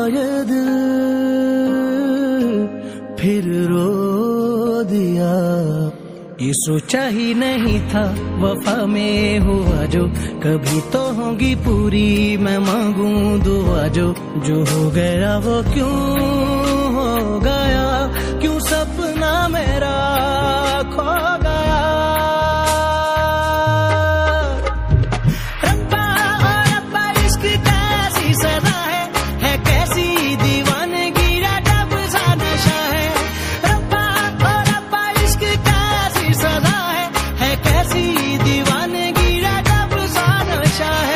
ये दिल फिर रो दिया। ये सोचा ही नहीं था वफा में हुआ जो, कभी तो होगी पूरी मैं मांगूं दुआ जो हो गया वो क्यों हो गया, क्यों सपना मेरा खो गया। रब्बा ओ रब्बा इश्क कैसी सदा है कैसी दीवानगी जब सा नशा है। रब्बा ओ रब्बा इश्क कैसी सदा है कैसी दीवानगी जब सा नशा है।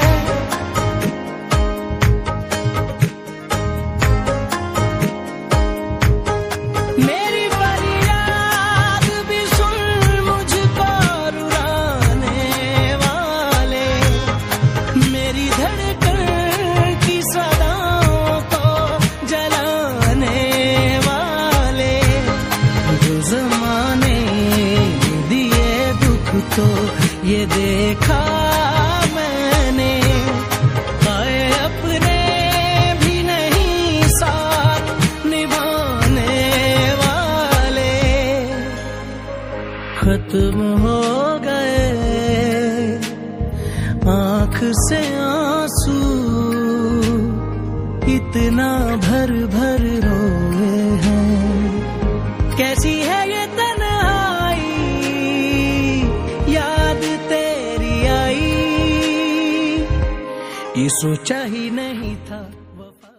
मेरी फरियाद भी सुन मुझको रुलाने वाले, मेरी धड़कन की सदाओं को जलाने वाले। जो ज़माने दिए दुख तो ये देखा मैंने, आए अपने भी नहीं साथ निभाने वाले। खत्म हो गए आँख से आंसू, इतना भर भर रोए हैं। कैसी है ये तन्हाई याद तेरी आई, ये सोचा ही नहीं था वफा।